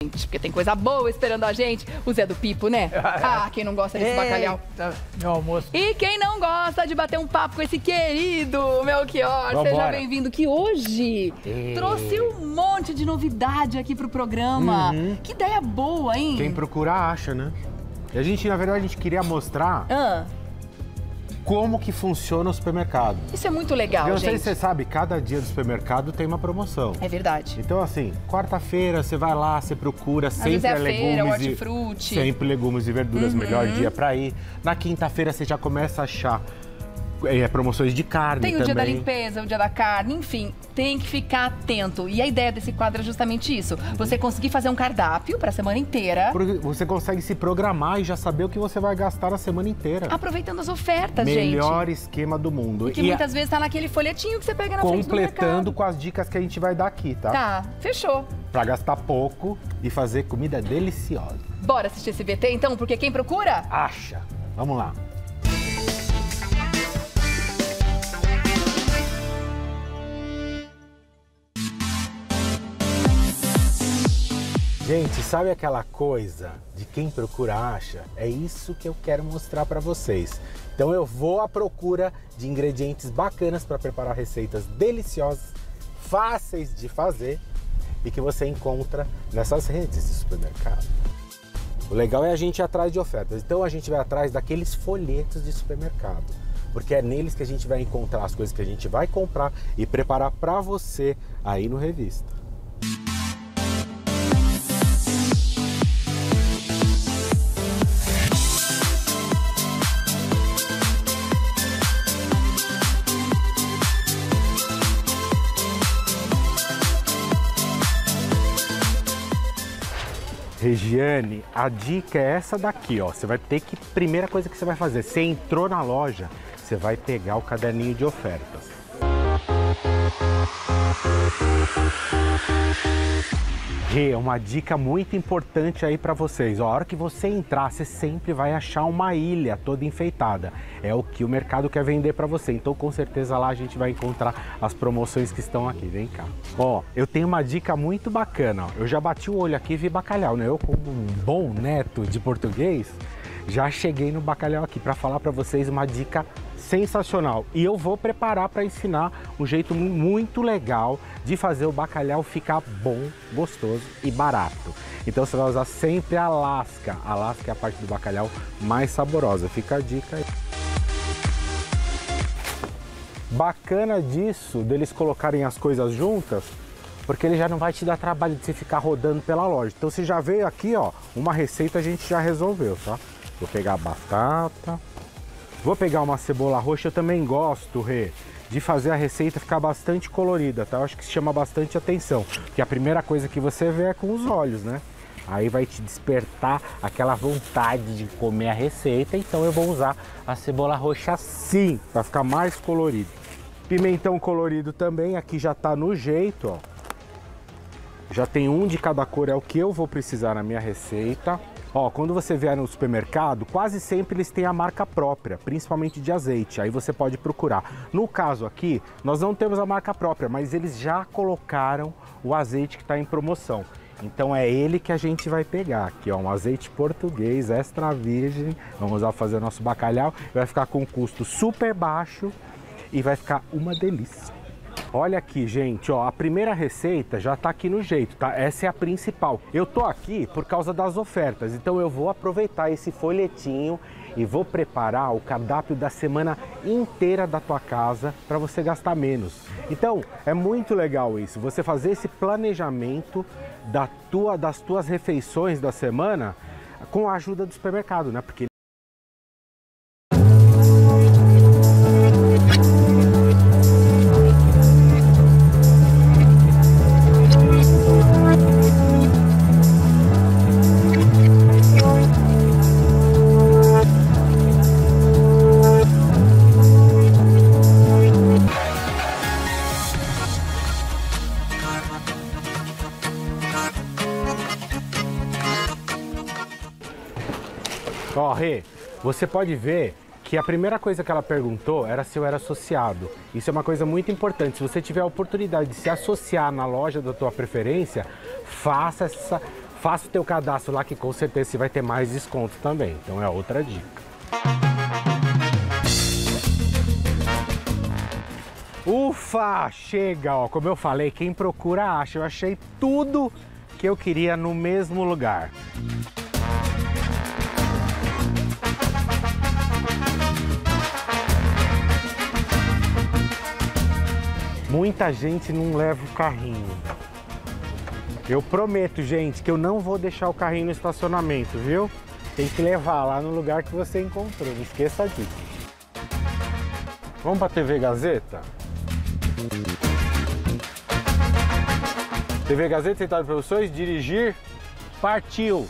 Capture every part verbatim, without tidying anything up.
Porque tem coisa boa esperando a gente. O Zé do Pipo, né? Ah, quem não gosta desse bacalhau. Meu almoço. E quem não gosta de bater um papo com esse querido Melchior, Vambora. seja bem-vindo, que hoje Ei. trouxe um monte de novidade aqui pro programa. Uhum. Que ideia boa, hein? Quem procura acha, né? E a gente, na verdade, a gente queria mostrar Ah, como que funciona o supermercado. isso é muito legal, Eu não sei gente. se você sabe, cada dia do supermercado tem uma promoção. É verdade. Então, assim, quarta-feira você vai lá, você procura, Às sempre vezes é a é feira, legumes o e hortifruti. sempre legumes e verduras, Uhum. melhor dia pra ir. Na quinta-feira você já começa a achar é, promoções de carne Tem o também. dia da limpeza, o dia da carne, enfim, tem que ficar atento. E a ideia desse quadro é justamente isso. Você conseguir fazer um cardápio para a semana inteira, Porque você consegue se programar e já saber o que você vai gastar a semana inteira. aproveitando as ofertas, gente. Melhor esquema do mundo. Que E muitas vezes tá naquele folhetinho que você pega na frente do completando mercado. com as dicas que a gente vai dar aqui, tá? Tá, fechou. Pra gastar pouco e fazer comida deliciosa. Bora assistir esse V T então, porque quem procura? Acha. Vamos lá. Gente, sabe aquela coisa de quem procura acha? É isso que eu quero mostrar para vocês. Então eu vou à procura de ingredientes bacanas para preparar receitas deliciosas, fáceis de fazer e que você encontra nessas redes de supermercado. O legal é a gente ir atrás de ofertas. Então a gente vai atrás daqueles folhetos de supermercado, porque é neles que a gente vai encontrar as coisas que a gente vai comprar e preparar para você aí no Revista. Regiane, a dica é essa daqui, ó. Você vai ter que, primeira coisa que você vai fazer, você entrou na loja, você vai pegar o caderninho de ofertas. Rê, uma dica muito importante aí para vocês. Ó, a hora que você entrar, você sempre vai achar uma ilha toda enfeitada. É o que o mercado quer vender para você. Então, com certeza lá a gente vai encontrar as promoções que estão aqui. Vem cá. Ó, eu tenho uma dica muito bacana. Ó. Eu já bati o olho aqui e vi bacalhau, né? Eu, como um bom neto de português, já cheguei no bacalhau aqui para falar para vocês uma dica sensacional. E eu vou preparar para ensinar um jeito muito legal de fazer o bacalhau ficar bom, gostoso e barato. Então você vai usar sempre a lasca. A lasca é a parte do bacalhau mais saborosa. Fica a dica aí. Bacana disso, deles colocarem as coisas juntas, porque ele já não vai te dar trabalho de você ficar rodando pela loja. Então você já veio aqui, ó, uma receita a gente já resolveu, tá? Vou pegar a batata. Vou pegar uma cebola roxa, eu também gosto, Rê, de fazer a receita ficar bastante colorida, tá? Eu acho que chama bastante atenção, porque a primeira coisa que você vê é com os olhos, né? Aí vai te despertar aquela vontade de comer a receita, então eu vou usar a cebola roxa sim, para ficar mais colorido. Pimentão colorido também, aqui já tá no jeito, ó. Já tem um de cada cor, é o que eu vou precisar na minha receita. Ó, quando você vier no supermercado, quase sempre eles têm a marca própria, principalmente de azeite, aí você pode procurar. No caso aqui, nós não temos a marca própria, mas eles já colocaram o azeite que está em promoção. Então é ele que a gente vai pegar aqui, ó, um azeite português extra virgem, vamos usar para fazer o nosso bacalhau, vai ficar com um custo super baixo e vai ficar uma delícia. Olha aqui, gente, ó, a primeira receita já tá aqui no jeito, tá? Essa é a principal. Eu tô aqui por causa das ofertas, então eu vou aproveitar esse folhetinho e vou preparar o cardápio da semana inteira da tua casa para você gastar menos. Então, é muito legal isso, você fazer esse planejamento da tua, das tuas refeições da semana com a ajuda do supermercado, né? Porque ó, Rê, você pode ver que a primeira coisa que ela perguntou era se eu era associado. Isso é uma coisa muito importante. Se você tiver a oportunidade de se associar na loja da tua preferência, faça essa, faça o teu cadastro lá que com certeza você vai ter mais desconto também. Então é outra dica. Ufa, chega, ó, como eu falei, quem procura acha. Eu achei tudo que eu queria no mesmo lugar. Muita gente não leva o carrinho. Eu prometo, gente, que eu não vou deixar o carrinho no estacionamento, viu? Tem que levar lá no lugar que você encontrou, não esqueça disso. Vamos para a T V Gazeta? T V Gazeta, Central de Produções, dirigir, partiu!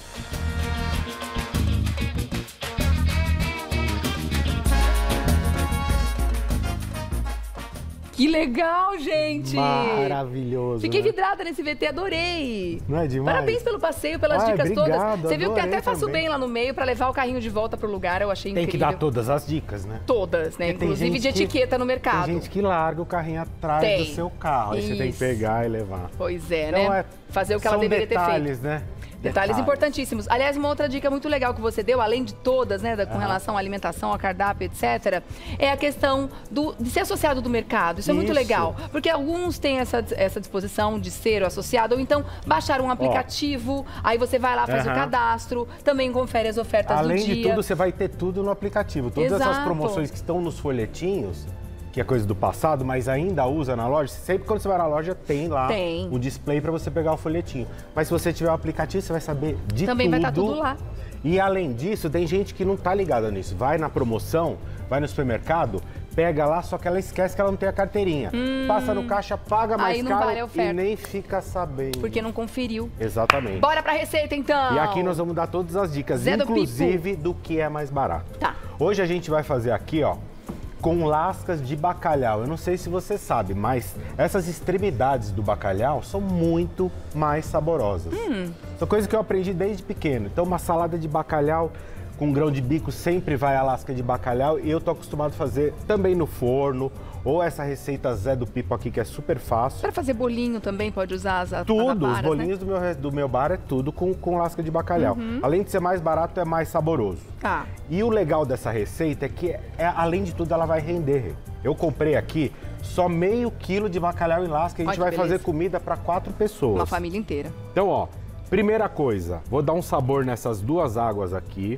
Que legal, gente! Maravilhoso! Fiquei né? vidrada nesse V T, adorei! Não é demais? Parabéns pelo passeio, pelas Ai, dicas obrigado, todas. Você viu que até faço também. bem lá no meio para levar o carrinho de volta pro lugar, eu achei Tem incrível. que dar todas as dicas, né? Todas, né? Porque tem Inclusive de gente que- etiqueta no mercado. Tem gente que larga o carrinho atrás Tem. do seu carro, aí você tem que Isso. pegar e levar. Pois é, Então, né? é- Fazer o que ela são deveria ter feito. detalhes, né? Detalhes importantíssimos. Aliás, uma outra dica muito legal que você deu, além de todas, né, da- com Aham. relação à alimentação, ao cardápio, etcétera, é a questão do, de ser associado do mercado. Isso é muito Isso. legal, porque alguns têm essa, essa disposição de ser o associado, ou então baixar um aplicativo, aí você vai lá, faz o Aham. cadastro, também confere as ofertas Além do dia. de tudo, você vai ter tudo no aplicativo. Todas essas Exato. promoções que estão nos folhetinhos, que é coisa do passado, mas ainda usa na loja, sempre quando você vai na loja tem lá Tem. o display para você pegar o folhetinho. Mas se você tiver o aplicativo, você vai saber de Também tudo. vai estar tudo lá. E além disso, tem gente que não tá ligada nisso. Vai na promoção, vai no supermercado, pega lá, só que ela esquece que ela não tem a carteirinha. Passa no caixa, paga mais Aí não caro vale a oferta. e nem fica sabendo. Porque não conferiu. Exatamente. Bora pra receita, então! E aqui nós vamos dar todas as dicas, Zé do inclusive do que é mais barato. Tá. Hoje a gente vai fazer aqui, ó, com lascas de bacalhau. Eu não sei se você sabe, mas essas extremidades do bacalhau são muito mais saborosas. Hum. São coisas que eu aprendi desde pequeno. Então, uma salada de bacalhau com grão de bico sempre vai a lasca de bacalhau e eu tô acostumado a fazer também no forno, ou essa receita Zé do Pipo aqui que é super fácil. Pra fazer bolinho também pode usar as as Tudo, aparas, os bolinhos do, meu, re- do meu bar é tudo com, com lasca de bacalhau. Além de ser mais barato, é mais saboroso. Né? Tá. E o legal dessa receita é que, é, além de tudo, ela vai render. Eu comprei aqui só meio quilo de bacalhau em lasca. A gente Olha que vai beleza. fazer comida para quatro pessoas. Uma família inteira. Então, ó, primeira coisa, vou dar um sabor nessas duas águas aqui.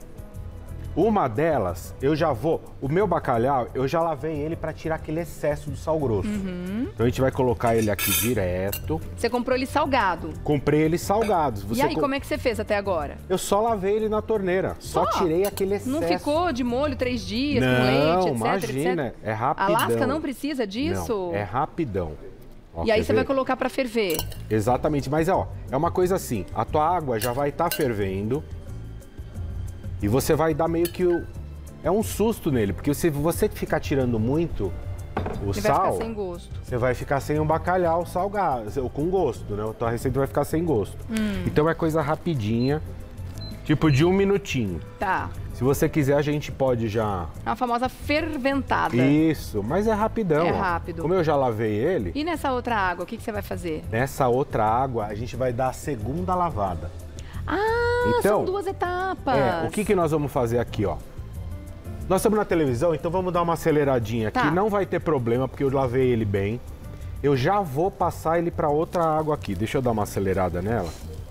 Uma delas, eu já vou... O meu bacalhau, eu já lavei ele para tirar aquele excesso do sal grosso. Uhum. Então, a gente vai colocar ele aqui direto. Você comprou ele salgado. Comprei eles salgados. Você e aí, co- como é que você fez até agora? Eu só lavei ele na torneira. Só, Só? tirei aquele excesso. Não ficou de molho três dias, Não, com leite, etc, imagina, etcétera? é rapidão. A lasca não precisa disso? Não, é rapidão. Ó, E aí quer você ver? vai colocar pra ferver. Exatamente, mas ó, é uma coisa assim, a tua água já vai estar fervendo e você vai dar meio que o... É um susto nele, porque se você ficar tirando muito o Ele vai sal, ficar sem gosto. você vai ficar sem um bacalhau salgado, ou com gosto, né? A tua receita vai ficar sem gosto. Hum. Então é coisa rapidinha, tipo de um minutinho. Tá. Se você quiser, a gente pode já... É uma famosa ferventada. Isso, mas é rapidão. É ó. rápido. Como eu já lavei ele, E nessa outra água, o que, que você vai fazer? nessa outra água a gente vai dar a segunda lavada. Ah, Então, são duas etapas. É, o que, que nós vamos fazer aqui, ó? Nós estamos na televisão, então vamos dar uma aceleradinha aqui. Tá. Não vai ter problema, porque eu lavei ele bem. Eu já vou passar ele para outra água aqui. Deixa eu dar uma acelerada nela.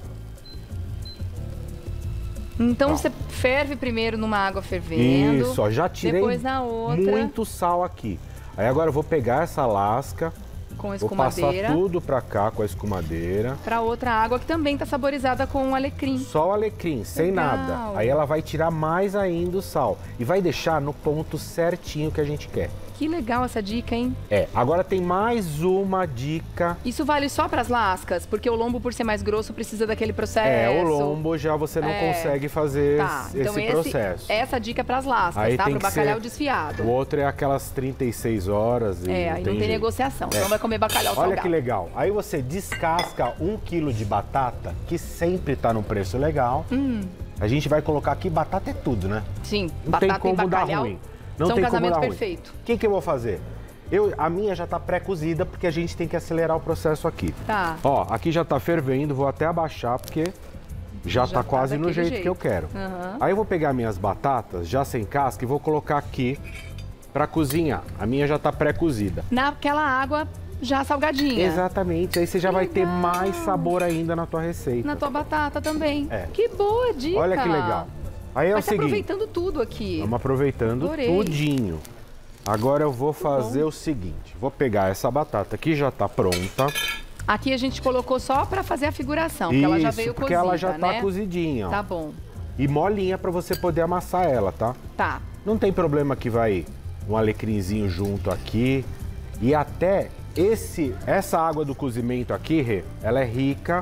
Então Ó. você ferve primeiro numa água fervendo. Isso, ó, já tirei Depois na outra, muito sal aqui. Aí agora eu vou pegar essa lasca, com a vou passar escumadeira. tudo para cá com a escumadeira. Pra outra água que também tá saborizada com o alecrim. Só o alecrim, sem Legal. nada. Aí ela vai tirar mais ainda o sal. E vai deixar no ponto certinho que a gente quer. Que legal essa dica, hein? É, agora tem mais uma dica. Isso vale só pras lascas? Porque o lombo, por ser mais grosso, precisa daquele processo. É, o lombo já você não É. consegue fazer Tá, esse, então esse, processo. essa dica é pras lascas, Aí tá? tem Pro que bacalhau ser- desfiado. O outro é aquelas trinta e seis horas e É, aí não tem jeito. negociação. É. Então vai comer bacalhau Olha salgado. que legal. Aí você descasca um quilo de batata, que sempre tá num preço legal. Hum. A gente vai colocar aqui, batata é tudo, né? Sim, Não batata tem como e dar bacalhau ruim. Não são tem um como casamento dar ruim. perfeito. O que, que eu vou fazer? Eu, a minha já tá pré-cozida, porque a gente tem que acelerar o processo aqui. Tá. Ó, aqui já tá fervendo, vou até abaixar, porque Já, Já tá tá quase no daquele jeito, jeito. que eu quero. Uhum. Aí eu vou pegar minhas batatas já sem casca e vou colocar aqui pra cozinhar. A minha já tá pré-cozida. Naquela água já salgadinha. Exatamente, aí você já Que vai ter legal. mais sabor ainda na tua receita. Na tua batata também. É. Que boa dica. Olha que legal. Aí é Vai o tá seguinte, aproveitando tudo aqui. vamos aproveitando Adorei. tudinho. Agora eu vou fazer o seguinte, vou pegar essa batata que já tá pronta. Aqui a gente colocou só pra fazer a figuração, porque ela já veio porque cozida, ela já tá né? cozidinha, ó. Tá bom. E molinha pra você poder amassar ela, tá? Tá. Não tem problema que vai um alecrinzinho junto aqui. E até esse, essa água do cozimento aqui, Rê, ela é rica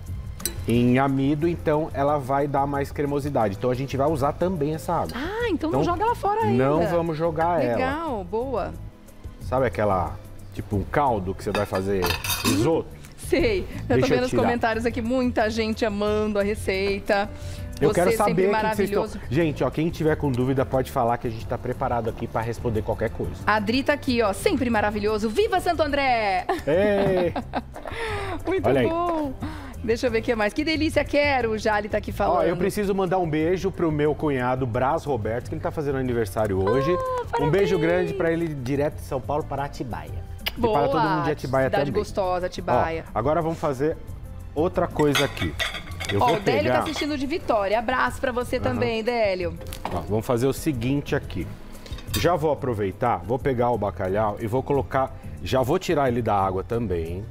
em amido, então ela vai dar mais cremosidade. Então a gente vai usar também essa água. Ah, então, Então, não joga ela fora ainda. Não vamos jogar ela. Legal, boa. Sabe aquela, tipo um caldo que você vai fazer risoto? Sei. Eu Deixa tô eu vendo nos tirar. comentários aqui, muita gente amando a receita. Eu Você quero sempre saber o que vocês maravilhoso. estão... Gente, ó, quem tiver com dúvida pode falar que a gente tá preparado aqui para responder qualquer coisa. A Dri tá aqui, ó, sempre maravilhoso. Viva Santo André! Ei! Muito Olha aí. bom. Deixa eu ver o que mais. Que delícia, quero. O Jali tá aqui falando. Ó, eu preciso mandar um beijo pro meu cunhado Brás Roberto, que ele tá fazendo aniversário hoje. Ah, Um parabéns. beijo grande para ele direto de São Paulo para Atibaia. Boa. E para todo mundo de Atibaia Cidade também. gostosa, Atibaia. Ó, agora vamos fazer outra coisa aqui. Eu Ó, vou o Délio pegar... tá assistindo de Vitória. Abraço pra você também, Délio. Ó, vamos fazer o seguinte aqui. Já vou aproveitar, vou pegar o bacalhau e vou colocar... Já vou tirar ele da água também.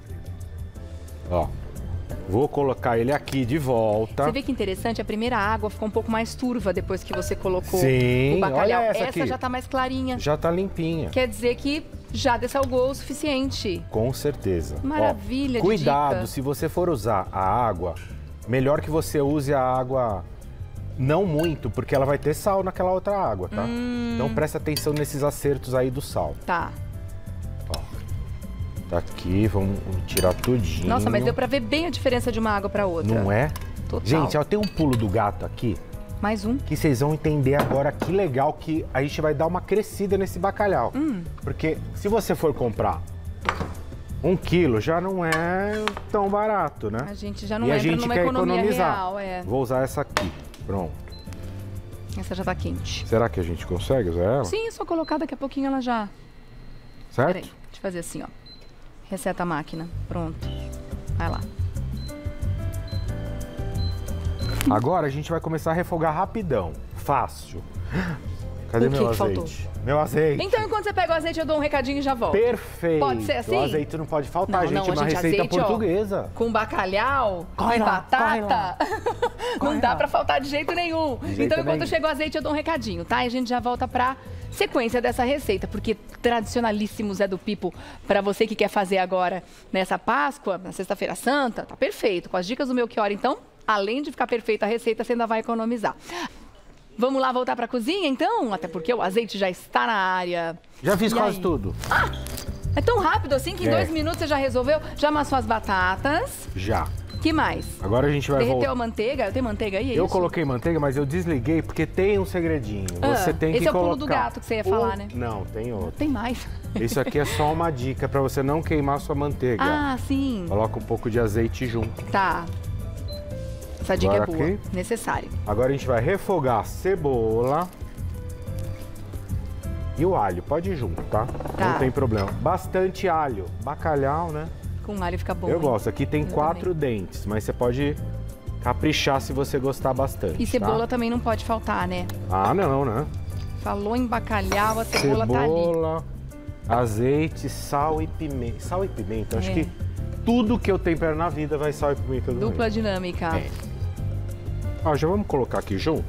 Ó. Vou colocar ele aqui de volta. Você vê que interessante, a primeira água ficou um pouco mais turva depois que você colocou Sim, o bacalhau. olha essa aqui. já tá mais clarinha. Já tá limpinha. Quer dizer que já dessalgou o suficiente. Com certeza. Maravilha Ó, de cuidado, dica. se você for usar a água, melhor que você use a água não muito, porque ela vai ter sal naquela outra água, tá? Hum. Então presta atenção nesses acertos aí do sal. Tá. Ó, tá aqui, vamos tirar tudinho. Nossa, mas deu pra ver bem a diferença de uma água pra outra. Não é? Total. Gente, ó, tem um pulo do gato aqui Mais um. que vocês vão entender agora que legal que a gente vai dar uma crescida nesse bacalhau. Hum. Porque se você for comprar um quilo, já não é tão barato, né? A gente já não e a entra gente numa quer economia economizar. real, é. Vou usar essa aqui. Pronto. Essa já tá quente. Será que a gente consegue usar ela? Sim, só colocar daqui a pouquinho ela já... Certo? Peraí, deixa eu fazer assim, ó. Reseta a máquina. Pronto. Vai lá. Agora a gente vai começar a refogar rapidão. Fácil. Cadê O que meu que faltou? azeite? Meu azeite. Então, enquanto você pega o azeite, eu dou um recadinho e já volto. Perfeito. Pode ser assim? O azeite não pode faltar, Não, gente. não, uma gente, receita azeite, ó, portuguesa. Com bacalhau Corre e lá, corre batata, não Corre dá lá. pra faltar de jeito nenhum. jeito então, enquanto nenhum. chega o azeite, eu dou um recadinho, tá? E a gente já volta pra sequência dessa receita, porque tradicionalíssimo Zé do Pipo, pra você que quer fazer agora nessa Páscoa, na Sexta-feira Santa, tá perfeito. Com as dicas do Melchior, então, além de ficar perfeita a receita, você ainda vai economizar. Vamos lá voltar pra cozinha, então? Até porque o azeite já está na área. Já fiz E quase aí? tudo. É tão rápido assim que em É. dois minutos você já resolveu? Já amassou as batatas. Já. Que mais? Agora a gente vai Derreteu voltar. a manteiga? Tem manteiga aí? É Eu isso? coloquei manteiga, mas eu desliguei porque tem um segredinho. Ah, Você tem esse que é o pulo colocar. do gato que você ia falar, um- né? Não, tem outro. Tem mais. Isso aqui é só uma dica pra você não queimar a sua manteiga. Ah, sim. Coloca um pouco de azeite junto. Tá. Essa dica Agora é boa. aqui. Necessária. Agora a gente vai refogar a cebola e o alho. Pode ir junto, tá? Tá. Não tem problema. Bastante alho. Bacalhau, né? Com alho fica bom. Eu hein? gosto. Aqui tem Eu quatro dentes, mas você pode caprichar se você gostar bastante. E cebola tá? também não pode faltar, né? Ah, não, né? Falou em bacalhau, a cebola, tá ali. Cebola, azeite, sal e pimenta. Sal e pimenta. Acho É. que tudo que eu tempero na vida vai sal e pimenta do Dupla meio. dinâmica. É. Ó, já vamos colocar aqui junto.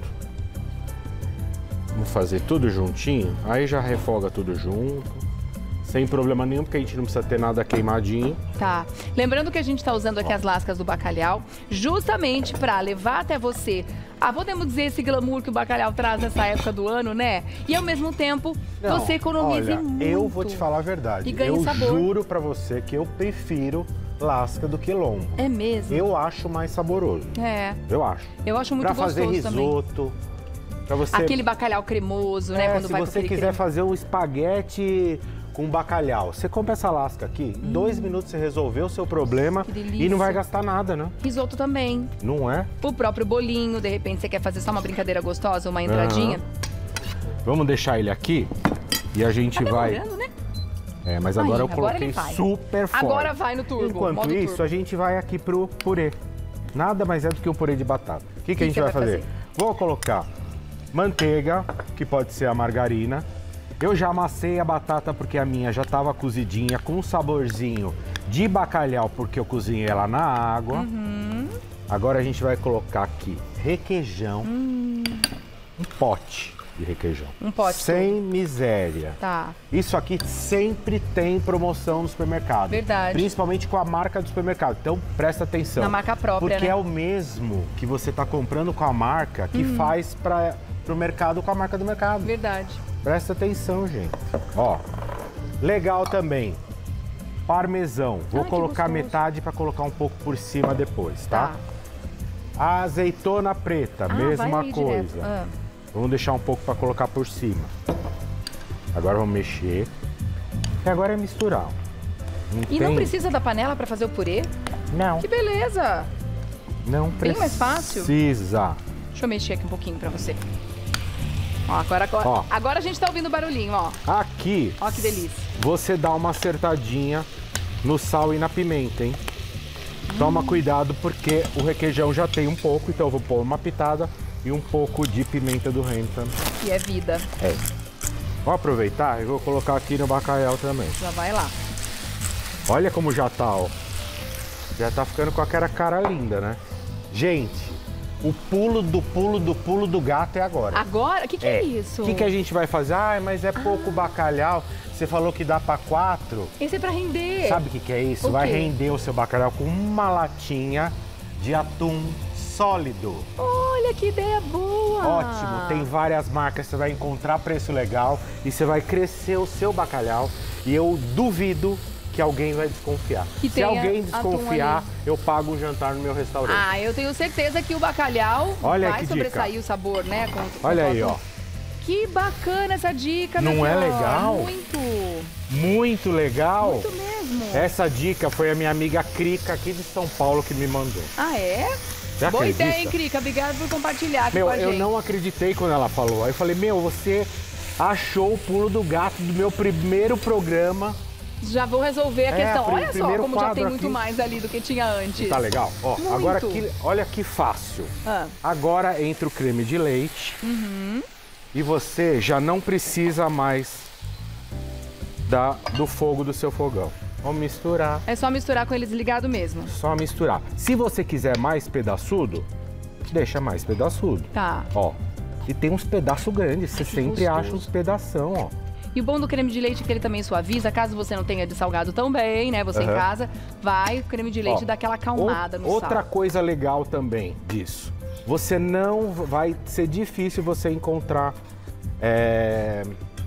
Vamos fazer tudo juntinho. Aí já refoga tudo junto. Sem problema nenhum, porque a gente não precisa ter nada queimadinho. Tá. Lembrando que a gente tá usando aqui as lascas do bacalhau, justamente pra levar até você, ah, podemos dizer, esse glamour que o bacalhau traz nessa época do ano, né? E ao mesmo tempo, Não, você economize olha, muito. eu vou te falar a verdade. E ganha eu sabor. juro pra você que eu prefiro lasca do que lombo. É mesmo? Eu acho mais saboroso. É. Eu acho. Eu acho muito pra fazer gostoso também. risoto, pra você... Aquele bacalhau cremoso, né? É, Quando se vai com você aquele quiser creme. fazer um espaguete com bacalhau. Você compra essa lasca aqui, em dois minutos você resolveu o seu problema Que delícia. e não vai gastar nada, né? Risoto também. Não é? O próprio bolinho, de repente você quer fazer só uma brincadeira gostosa, uma entradinha. Uhum. Vamos deixar ele aqui e a gente Tá vai... demorando, né? É, mas Aí, agora eu agora coloquei ele vai. super forte. Agora vai no turbo. Enquanto modo isso, turbo. a gente vai aqui pro purê. Nada mais é do que um purê de batata. O que, que, Que a gente que vai você vai fazer? fazer? Vou colocar manteiga, que pode ser a margarina. Eu já amassei a batata porque a minha já estava cozidinha, com um saborzinho de bacalhau, porque eu cozinhei ela na água. Uhum. Agora a gente vai colocar aqui requeijão, Hum. um pote de requeijão. Um pote Sem miséria. Tá. Isso aqui sempre tem promoção no supermercado. Verdade. Principalmente com a marca do supermercado. Então presta atenção. Na marca própria, Porque né? é o mesmo que você está comprando com a marca que Uhum. faz para o mercado com a marca do mercado. Verdade. Presta atenção, gente. Ó, legal também. Parmesão. Vou Ai, que colocar gostoso. metade para colocar um pouco por cima depois, tá? Tá. A azeitona preta, Ah, vai mesma aí coisa. direto. Ah. Vamos deixar um pouco para colocar por cima. Agora vamos mexer. E agora é misturar. Não E tem... não precisa da panela pra fazer o purê? Não, Que beleza! não bem mais fácil. precisa. Deixa eu mexer aqui um pouquinho pra você. Ó, agora, agora, Ó. agora a gente tá ouvindo o barulhinho, ó. Aqui, Ó que delícia. você dá uma acertadinha no sal e na pimenta, hein? Toma cuidado porque o requeijão já tem um pouco, então eu vou pôr uma pitada e um pouco de pimenta do reino também. Que é vida. É. Vou aproveitar e vou colocar aqui no bacalhau também. Já vai lá. Olha como já tá, ó. Já tá ficando com aquela cara linda, né? Gente, o pulo do pulo do pulo do gato é agora. Agora? O que, que é, isso? O que, que a gente vai fazer? Ah, mas é pouco bacalhau. Você falou que dá pra quatro. Esse é pra render. Sabe o que, que é isso? O Vai quê? render o seu bacalhau com uma latinha de atum sólido. Olha que ideia boa. Ótimo, tem várias marcas, você vai encontrar preço legal e você vai crescer o seu bacalhau. E eu duvido que alguém vai desconfiar. Que Se tenha alguém atum desconfiar, ali. eu pago um jantar no meu restaurante. Ah, eu tenho certeza que o bacalhau Olha vai que sobressair dica. o sabor, né? com- com Olha o aí, atum. ó. Que bacana essa dica, Não é Belchior. legal? Muito. Muito legal. Muito mesmo. Essa dica foi a minha amiga Crica aqui de São Paulo que me mandou. Ah, é? Você Boa acredita? ideia, hein, Crica? Obrigado por compartilhar aqui Meu, com a eu gente. não acreditei quando ela falou. Aí eu falei, meu, você achou o pulo do gato do meu primeiro programa. Já vou resolver a É, questão. pri- Olha só primeiro como já tem quadro muito aqui. mais ali do que tinha antes. Tá legal? Ó, Muito. agora que, olha que fácil. Ah. Agora entra o creme de leite. Uhum. E você já não precisa mais da, do fogo do seu fogão. Vamos misturar. É só misturar com ele desligado mesmo. Só misturar. Se você quiser mais pedaçudo, deixa mais pedaçudo. Tá. Ó, e tem uns pedaços grandes, você que sempre gostoso. acha uns pedação, ó. E o bom do creme de leite é que ele também suaviza, caso você não tenha de salgado também, né? Você em Aham. casa, vai o creme de leite Ó, dar aquela acalmada ou- no Outra sal. coisa legal também disso, você não vai ser difícil você encontrar, é...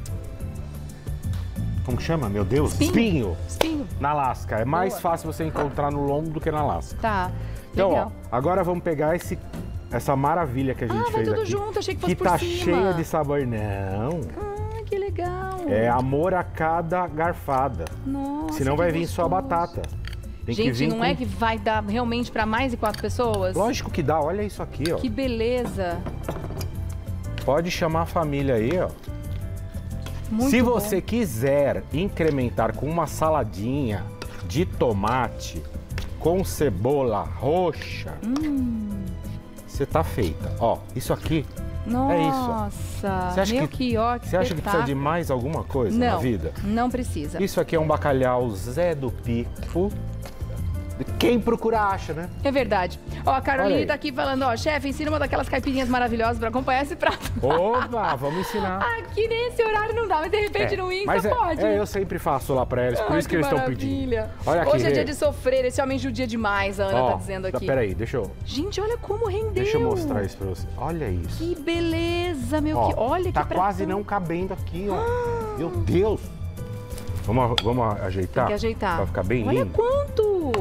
como que chama, meu Deus? Espinho. Espinho Espinho. na lasca. É mais Boa. fácil você encontrar no lombo do que na lasca. Tá. Então, Legal. ó, agora vamos pegar esse, essa maravilha que a gente Ah, vai fez tudo aqui. junto, achei que fosse que por tá cima. cheia de sabor. Não, Ah, que legal. é amor a cada garfada. Nossa, Senão que vai vir só gostoso. batata. Tem que Gente, vir não com... é que vai dar realmente pra mais de quatro pessoas? Lógico que dá, olha isso aqui, ó. Que beleza. Pode chamar a família aí, ó. Muito Se bom. você quiser incrementar com uma saladinha de tomate com cebola roxa, Hum. você tá feita. Ó, isso aqui, Nossa, Você acha meu que- que ó, que você acha que precisa de espetáculo. mais alguma coisa na Não, vida? não precisa. Isso aqui é um bacalhau Zé do Pico. Quem procura acha, né? É verdade. Ó, a Olha Caroline aí. tá aqui falando, ó, chefe, ensina uma daquelas caipirinhas maravilhosas pra acompanhar esse prato. Opa, vamos ensinar. Aqui nesse horário não dá, mas de repente É, no Insta mas é, pode. é, eu sempre faço lá pra eles, por Ai, isso que, eles estão pedindo. maravilha. Olha aqui, Hoje é dia Rê. de sofrer, esse homem judia demais, a Ana Ó, tá dizendo aqui. Peraí, deixa eu, Gente, olha como rendeu. deixa eu mostrar isso pra você. Olha isso. Que beleza, meu. Ó, que... Olha tá que quase pratão. não cabendo aqui, ó. Meu Deus. Vamos, vamos ajeitar? Tem que ajeitar. Pra ficar bem Olha lindo. quanto.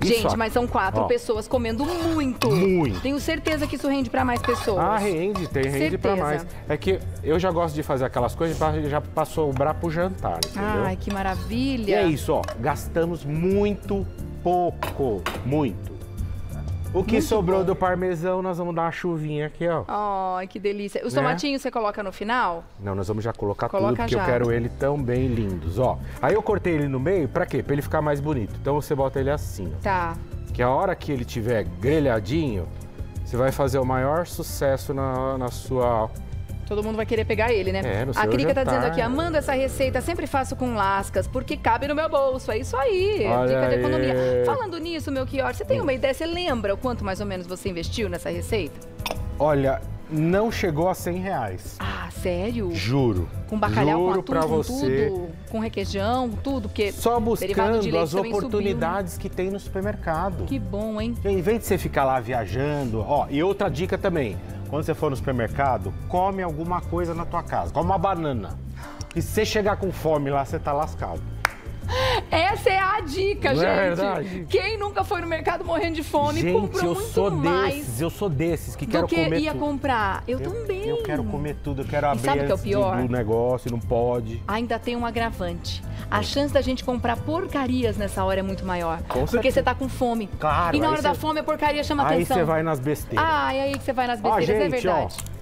Gente, Isso, mas são quatro ó. pessoas comendo muito. Muito. Tenho certeza que isso rende pra mais pessoas. Ah, rende, tem rende pra Certeza. mais. É que eu já gosto de fazer aquelas coisas pra, já pra sobrar pro jantar, entendeu? Ai, que maravilha. E é isso, ó. Gastamos muito pouco. Muito. O que Muito sobrou bom. do parmesão, nós vamos dar uma chuvinha aqui, ó. Ai, que delícia. Os Né? tomatinhos você coloca no final? Não, nós vamos já colocar Coloca tudo, porque já. eu quero ele tão bem lindos, ó. Aí eu cortei ele no meio, pra quê? Pra ele ficar mais bonito. Então você bota ele assim, ó. Tá. Que a hora que ele tiver grelhadinho, você vai fazer o maior sucesso na, na sua... Todo mundo vai querer pegar ele, né? É, no A seu Krika tá jantar. dizendo aqui, Amanda, essa receita sempre faço com lascas, porque cabe no meu bolso. É isso aí, Olha dica de aí. economia. Falando nisso, meu Kior, você tem uma ideia? Você lembra o quanto mais ou menos você investiu nessa receita? Olha, não chegou a cem reais. Ah, sério? Juro. Com bacalhau, Juro com atum, pra com você. tudo, com requeijão, tudo, porque Só derivado de buscando leite as também oportunidades que tem no supermercado. subiu. Que bom, hein? Em vez de você ficar lá viajando, ó, e outra dica também, quando você for no supermercado, come alguma coisa na tua casa, come uma banana. E se você chegar com fome lá, você tá lascado. Essa é a dica, Não gente. é verdade? Quem nunca foi no mercado morrendo de fome Gente, comprou eu muito sou mais desses, eu sou desses que do quero que comer ia tudo. comprar. Eu, Eu- também. Eu quero comer tudo, eu quero abrir sabe o que é o antes do- pior? do negócio, não pode. Ainda tem um agravante. A chance da gente comprar porcarias nessa hora é muito maior. Com porque certeza. você tá com fome. Claro, E na aí hora da cê- fome a porcaria chama Aí atenção. você vai nas besteiras. Ah, é aí que você vai nas Ó, besteiras, é gente, verdade. ó.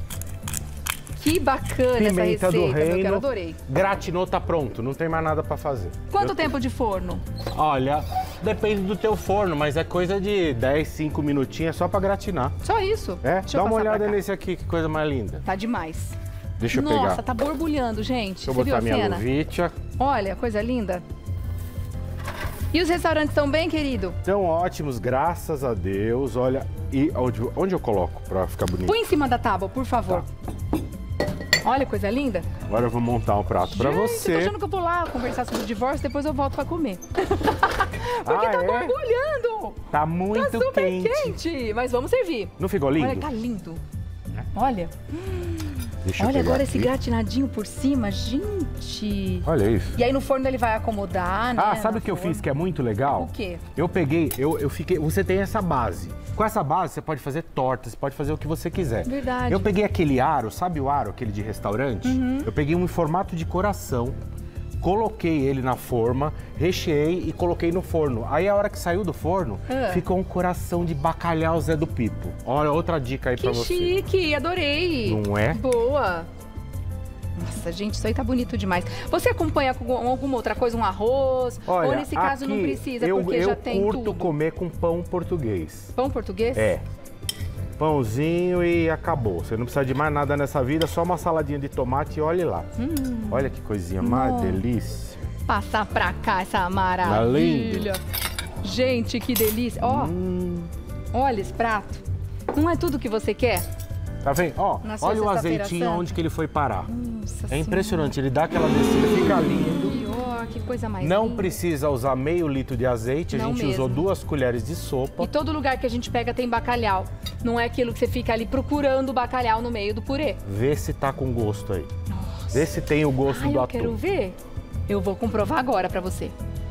Que bacana Pimenta essa receita, do meu, que eu reino. adorei. Gratinou, tá pronto, não tem mais nada pra fazer. Quanto Eu- tempo de forno? Olha, depende do teu forno, mas é coisa de dez, cinco minutinhos, é só pra gratinar. Só isso? É? Deixa eu Dá uma passar pra olhada cá. nesse aqui, que coisa mais linda. Tá demais. Deixa eu Nossa, pegar. tá borbulhando, gente. Deixa eu Você viu botar a minha cena? luvitia. Olha, coisa linda. E os restaurantes estão bem, querido? Estão ótimos, graças a Deus. Olha, e onde, onde eu coloco pra ficar bonito? Põe em cima da tábua, por favor. Olha, coisa linda. Agora eu vou montar um prato pra Gente, eu tô você. achando que eu vou lá conversar sobre o divórcio, depois eu volto pra comer. Porque Ah, tá é? borbulhando. Tá muito Tá super quente. quente. Mas vamos servir. Não ficou lindo? Olha, tá lindo. Olha. Deixa eu Olha pegar agora esse aqui. gratinadinho por cima, gente. Olha isso. E aí no forno ele vai acomodar, né? Ah, sabe no o que eu forno. fiz que é muito legal? O quê? Eu peguei, eu, eu fiquei. Você tem essa base. Com essa base você pode fazer tortas, você pode fazer o que você quiser. Verdade. Eu peguei aquele aro, sabe o aro, aquele de restaurante? Uhum. Eu peguei um em formato de coração, coloquei ele na forma, recheei e coloquei no forno. Aí a hora que saiu do forno, Ah. ficou um coração de bacalhau Zé do Pipo. Olha, outra dica aí Que pra você. chique, adorei. Não é? Boa. Nossa, gente, isso aí tá bonito demais. Você acompanha com alguma outra coisa, um arroz? Olha, Ou nesse caso aqui não precisa, eu, porque eu já tem curto tudo? comer com pão português. Pão português? É. Pãozinho e acabou. Você não precisa de mais nada nessa vida, só uma saladinha de tomate e olhe lá. Hum. Olha que coisinha, uma Nossa. delícia. Passar pra cá essa maravilha. Gente, que delícia. Ó, Hum. olha esse prato. Não é tudo que você quer? Tá vendo? Ó, Na sua olha o sexta-feira azeitinho santa. onde que ele foi parar. Nossa É impressionante, ele dá aquela descida, fica lindo. Senhora, que coisa mais Não linda. precisa usar meio litro de azeite, a Não gente mesmo. usou duas colheres de sopa. E todo lugar que a gente pega tem bacalhau. Não é aquilo que você fica ali procurando o bacalhau no meio do purê. Vê se tá com gosto aí. Nossa. Vê se tem o gosto Ai, do eu atum. quero ver. Eu vou comprovar agora pra você.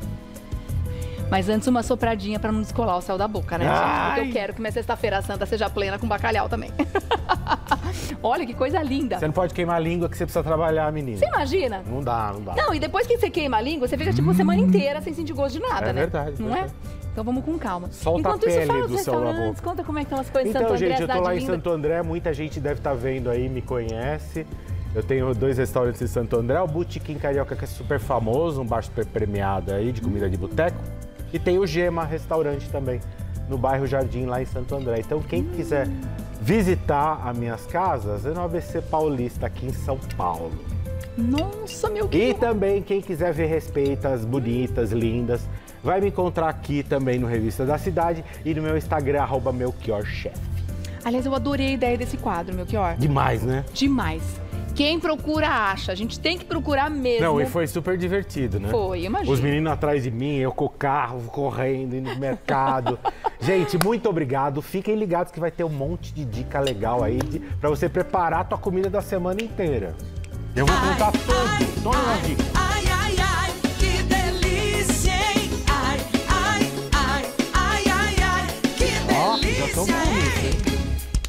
Mas antes uma sopradinha pra não descolar o céu da boca, né, gente? Ai. Porque eu quero que minha sexta-feira santa seja plena com bacalhau também. Olha que coisa linda. Você não pode queimar a língua que você precisa trabalhar, menina. Você imagina? Não dá, não dá. Não, e depois que você queima a língua, você fica tipo uma semana inteira sem sentir gosto de nada, É né? verdade, Não verdade. é? Então vamos com calma. Solta Enquanto a isso, pele fala do dos céu da restaurantes, boca. conta como é que estão as coisas em Então, Santo André, gente, eu tô cidade lá em linda. Santo André, muita gente deve estar vendo aí, me conhece. Eu tenho dois restaurantes em Santo André, o Botequim Carioca, que é super famoso, um bar super premiado aí de comida de boteco. E tem o Gema Restaurante também, no bairro Jardim, lá em Santo André. Então, quem Hum. quiser visitar as minhas casas, é no A B C Paulista, aqui em São Paulo. Nossa, meu E que... também, quem quiser ver receitas bonitas, lindas, vai me encontrar aqui também no Revista da Cidade e no meu Instagram, arroba melchiorchef. Aliás, eu adorei a ideia desse quadro, meu Melchior. Demais, né? Demais. Quem procura, acha. A gente tem que procurar mesmo. Não, e foi super divertido, né? Foi, imagina. Os meninos atrás de mim, eu com o carro, correndo, indo no mercado. Gente, muito obrigado. Fiquem ligados que vai ter um monte de dica legal aí de, pra você preparar a tua comida da semana inteira. Eu vou contar tudo. Toma uma dica. Ai, ai, ai, que delícia, hein? Ai, ai, ai, tô bom nisso, hein?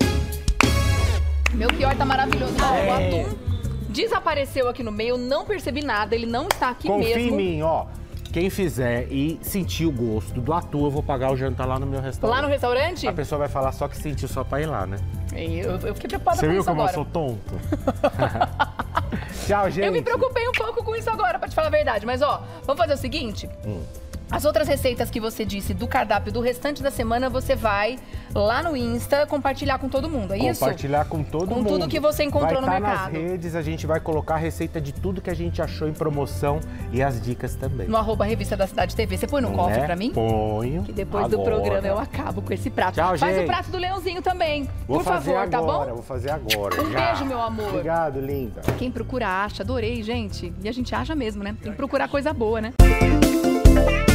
Meu pior tá maravilhoso. Ó, É. o atum desapareceu aqui no meio, eu não percebi nada, ele não está aqui Confia mesmo. em mim, ó. Quem fizer e sentir o gosto do atum, eu vou pagar o jantar lá no meu restaurante. Lá no restaurante? A pessoa vai falar só que sentiu só pra ir lá, né? Eu, eu fiquei preocupada Você com viu isso como agora. eu sou tonto? Tchau, gente. Eu me preocupei um pouco com isso agora, pra te falar a verdade. Mas, ó, vamos fazer o seguinte. Hum. As outras receitas que você disse do cardápio do restante da semana, você vai lá no Insta compartilhar com todo mundo, é isso? Compartilhar com todo Com mundo. tudo que você encontrou vai no tá mercado. Nas redes, a gente vai colocar a receita de tudo que a gente achou em promoção e as dicas também. No arroba Revista da Cidade T V. Você põe no cofre Né? pra mim? Ponho. Que depois agora. do programa eu acabo com esse prato. Tchau, Faz gente. o prato do leãozinho também, Vou por fazer favor, tá agora, bom? vou fazer agora. Um já. beijo, meu amor. Obrigado, linda. Quem procura acha, adorei, gente. E a gente acha mesmo, né? Tem que procurar coisa boa, né?